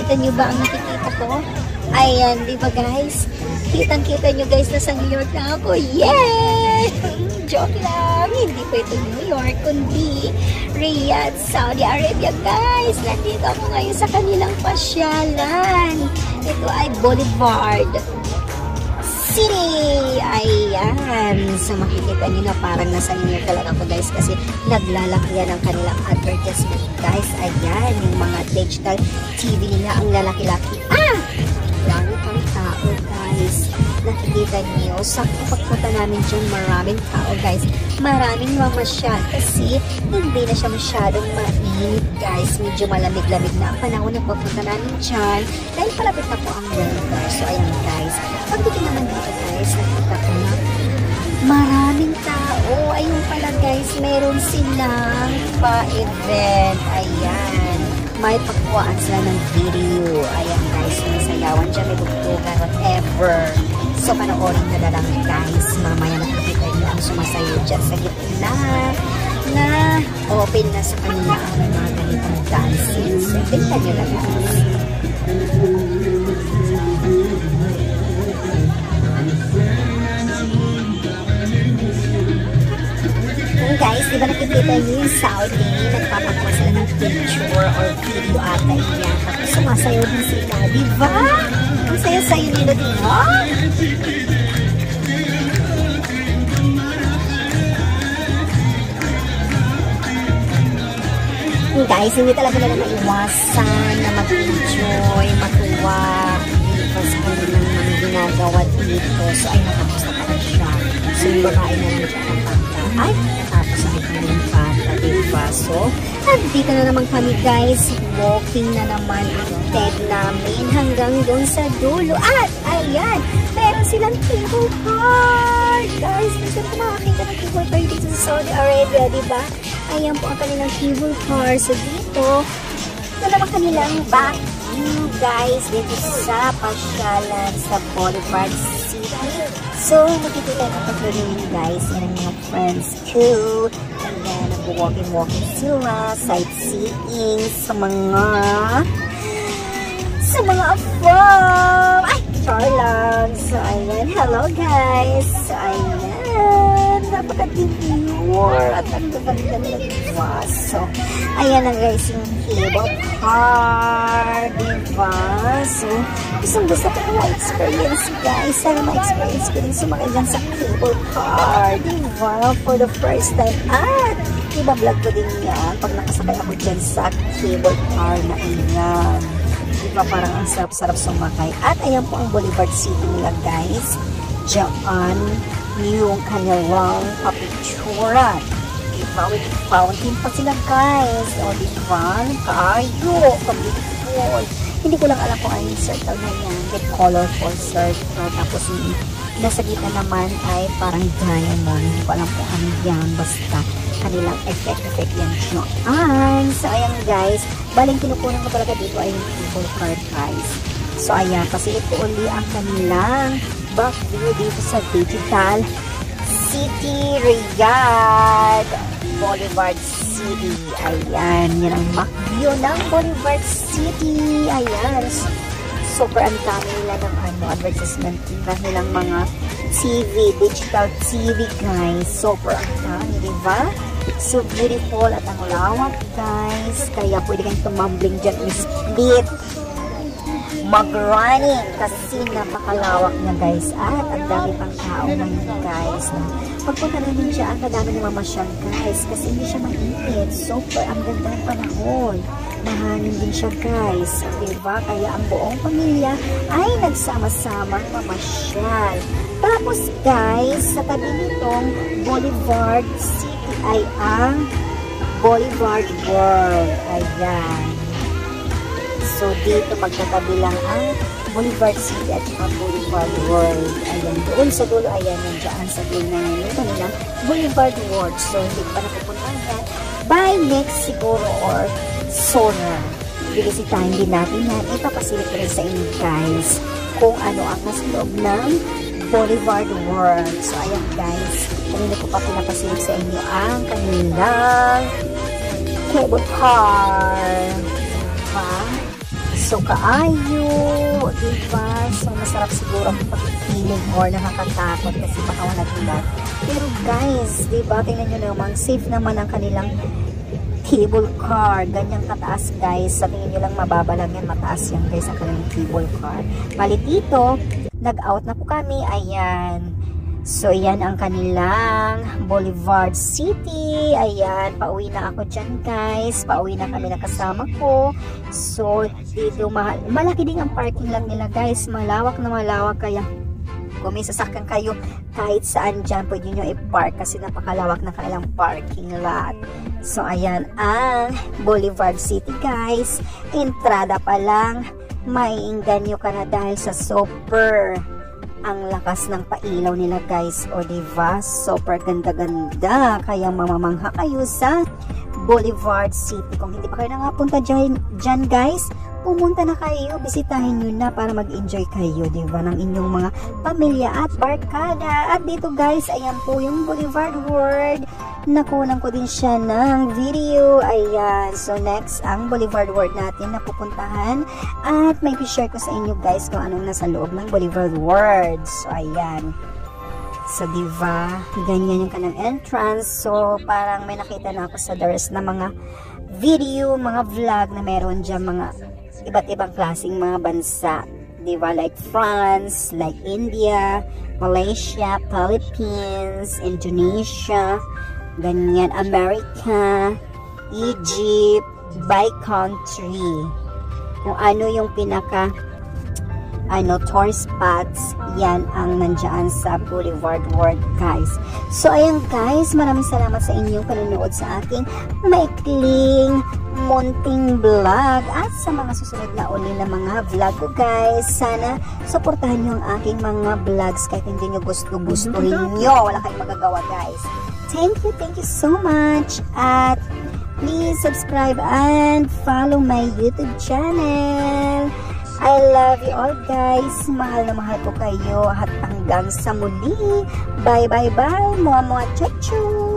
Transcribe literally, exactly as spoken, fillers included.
Nakikita nyo ba ang nakikita ko? Ayan, di ba guys? Kitang-kita nyo guys, nasa New York na ako. Yay! Joke lang. Hindi pa ito New York, kundi Riyadh, Saudi Arabia guys. Nandito ako ngayon sa kanilang pasyalan. Ito ay Boulevard City. Ayan. So makikita nyo na parang nasa New York talaga ako guys kasi naglalaki yan ang kanilang advertisement guys. Ayan. Yung mga digital T V nila ang lalaki-laki. Ah! Marami pang tao guys. Nakikita nyo. Sa pagpunta namin dyan maraming tao guys. Maraming mamasyal kasi hindi na siya masyadong mainit guys. Medyo malamig-lamig na ang panahon ng pagpunta namin dyan. Dahil palapit na po ang winter. So ayan guys. Pagdating naman dito guys, nakita ko na maraming tao. Ayun pala guys, meron silang pa-event. Ayan. May pagkuhaan sila ng video. Ayan guys, may sayawan dyan, may bugtugan, whatever. So panoorin na na lang guys. Mamaya nakikita nyo ang sumasayo dyan sa gitna na open na sa kanila ang mga ganitong dances. So tingnan nyo lang guys. Guys, di ba nakikita niyo yung Saudi, nagpapakuha sila ng picture or video ata yan. Tapos sumasayaw din sila, di ba? Ang sayo-sayo nila, di ba? Guys, hindi talaga nila maiwasan na mag-enjoy, matuwa, dito sa kanilang mga ginagawa dito. So, ay nakapusta pala siya. So, yung babae na lang siya ang pagka. Ay, tapos ang kanyang pata, diba? So, nandito na naman kami guys. Walking na naman ang TED namin hanggang doon sa dulo. At, ayan, meron silang cable car. Guys, gusto ko makakita ng cable car dito sa Saudi Arabia, diba? Ayan po ang kanilang cable car. So, dito, ito naman kanilang back view, guys, dito sa pasyalan sa Boulevard City. So, makikita na pagkaroon guys, yan ang mga friends ko. Ayan, nag-walking-walking sila, sightseeing sa mga sa mga farm. Ay, char lang. So, ayan, hello guys. So, ayan, napaka-demure at ang gaganda nila diba. So, ayan na guys, yung cable car, diba? So, isang gusto ko ma-experience guys. Sana ma-experience ko din sumakay dyan sa cable car, diba? For the first time. At, diba vlog ko din yan pag nakasakay ako dyan sa cable car na iyan. Diba parang ang sarap-sarap sumakay. At ayan po ang Boulevard City nila guys. Diyan yung kanilang papicturan. Diba? With fountain pa sila guys. O diba? Kayo. Beautiful. Hindi ko lang alam kung ano yung circle na yan. With colorful circle. Tapos yung nasa gitna naman ay parang diamond. Hindi ko alam kung ano yan. Basta kanilang effect-effect yan dyan. So ayan guys. Baling kinukunan ko talaga dito ay yung cable car guys. So ayan. Pasilip ko uli ang kanilang back view dito sa Digital City Riyadh Boulevard City. Ayan, yan ang back view ng Boulevard City. Ayan, super ang dami nila ng ano, advertisement nilang mga T V, digital T V guys. Super ang dami, diba? So beautiful at ang lawak guys. Kaya pwede kayong tumambling dyan, split mag-running kasi napakalawak niya guys at ang dami pang tao ngayon guys. Pagpunta namin siya, ang kadami na mamasyal guys kasi hindi siya mainit. Super, ang ganda ng panahon. Mahangin din siya guys. Diba? Kaya ang buong pamilya ay nagsama-samang mamasyal. Tapos guys, sa tabi nitong Boulevard City ay ang Boulevard World. Ayan. So, dito magkatabi lang ang Boulevard City at saka Boulevard World. Ayan, doon sa dulo, ayan, nandiyan sa dulo na yun. Ito nilang Boulevard World. So, hindi pa napupunta yan. By next siguro or sooner. Bilisitahin din natin yan. Ipapasilip ko rin sa inyo guys kung ano ang nasa loob ng Boulevard World. So, ayan guys. Kanina ko pa pinapasilip sa inyo ang kanilang cable car. Diba? So, kaayo, diba? So, masarap siguro ang pag-feeling or nakakatakot kasi baka wala diba. Pero guys, diba? Tingnan nyo naman, safe naman ang kanilang cable car. Ganyang kataas guys. Sa tingin nyo lang mababa lang yan. Mataas yan guys ang kanilang cable car. Bali dito, nag-out na po kami. Ayan. So, yan ang kanilang Boulevard City. Ayan, pauwi na ako dyan guys. Pauwi na kami na kasama ko. So, dito, malaki din ang parking lang nila guys. Malawak na malawak. Kaya, kung may sasakyan kayo, kahit saan dyan, pwede nyo i-park kasi napakalawak na kanilang parking lot. So, ayan ang Boulevard City guys. Entrada pa lang, maiinganyo ka na dahil sa super ang lakas ng pailaw nila guys. O diba? Super ganda-ganda. Kaya mamamangha kayo sa Boulevard City. Kung hindi pa kayo nangapunta dyan, dyan guys, pumunta na kayo. Bisitahin nyo na para mag-enjoy kayo. Diba? Ng inyong mga pamilya at barkada. At dito guys, ayan po yung Boulevard World. Nakunan ko din siya ng video. Ayan. So, next, ang Boulevard World natin na pupuntahan. At may share ko sa inyo guys kung anong nasa loob ng Boulevard World. So, ayan. So, diba? Ganyan yung kanang entrance. So, parang may nakita na ako sa Dars na mga video, mga vlog na meron dyan mga iba't ibang klaseng mga bansa. Diba? Like France, like India, Malaysia, Philippines, Indonesia, ganyan, America, Egypt, by country. Kung ano yung pinaka ano, tourist spots, yan ang nandyan sa Boulevard World guys. So ayan guys, maraming salamat sa inyong panonood sa aking maikling munting vlog at sa mga susunod na uli na mga vlog ko guys. Sana suportahan nyo ang aking mga vlogs kahit hindi nyo gusto-gusto rin nyo. Wala kayong magagawa guys. Thank you, thank you so much. At please subscribe and follow my YouTube channel. I love you all guys. Mahal na mahal ko kayo. At hanggang sa muli. Bye bye bye. Mua mua chachu.